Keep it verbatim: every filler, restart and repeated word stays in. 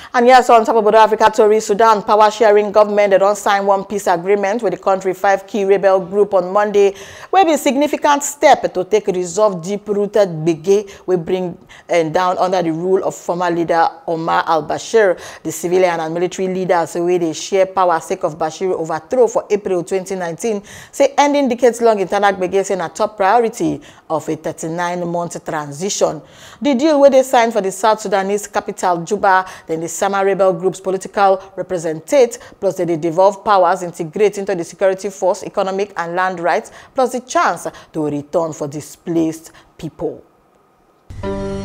And yes, on top of Bodo Africa, Tori, Sudan power sharing government, they don't sign one peace agreement with the country five key rebel group on Monday, where be a significant step to take resolve deep-rooted gbege we bring uh, down under the rule of former leader Omar al-Bashir. The civilian and military leaders, the way they share power sake of Bashir overthrow for April twenty nineteen, say ending decades-long internal gbege say a top priority of a thirty-nine month transition. The deal where they signed for the South Sudanese capital, Juba, then the Sama rebel group's political representative, plus the devolved powers integrate into the security force, economic and land rights, plus the chance to return for displaced people.